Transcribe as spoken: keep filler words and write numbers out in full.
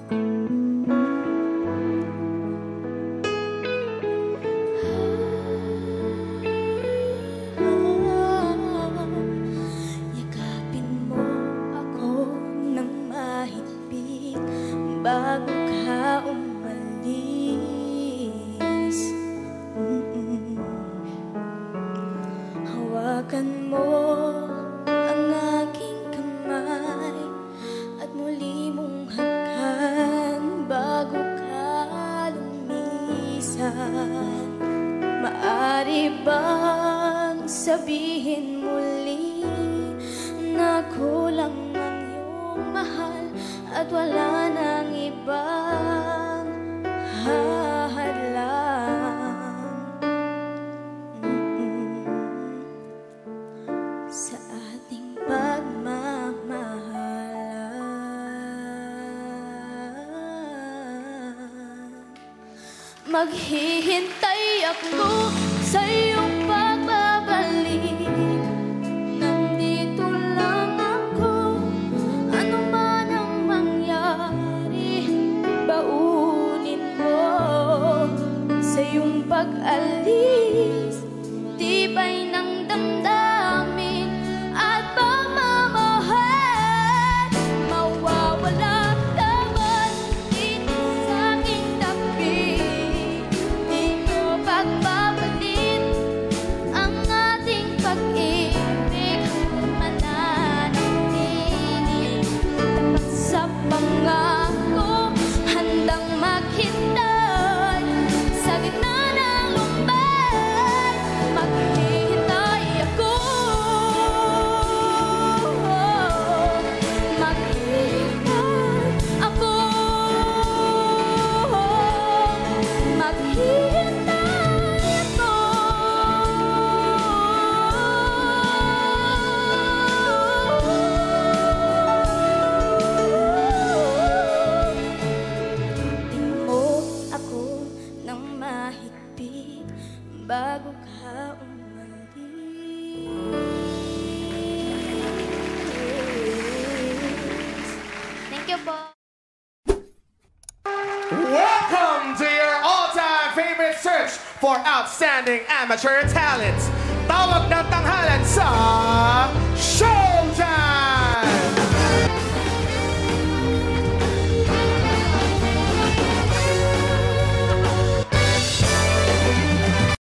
bago ka umalis. Mm-mm. Hawakan mo ang aking kamay at muli mong hagkan bago ka lumisan. Maari bang sabihin muli na kulang ang iyong mahal at wala nang ibang hahadlang mm-mm. sa ating pagmamahalan? Maghihintay ako sa iyong pagbabalik. Nandito lang ako, ano man ang mangyari, baunin mo sa iyong pag-alis. Tibay ng damdamin at pagmamahal, mawawala naman dito sa aking tabi. Di mo pagbabalit ang ating pag-ibig, mananatili sa pangako, handang maghintay sa gitna ng lumbay. Maghihintay ako, maghihintay ako, maghihintay ako. Tingin mo ako ng mahigpit bago ka umalis. Thank you po. Welcome to your all-time favorite search for outstanding amateur talent.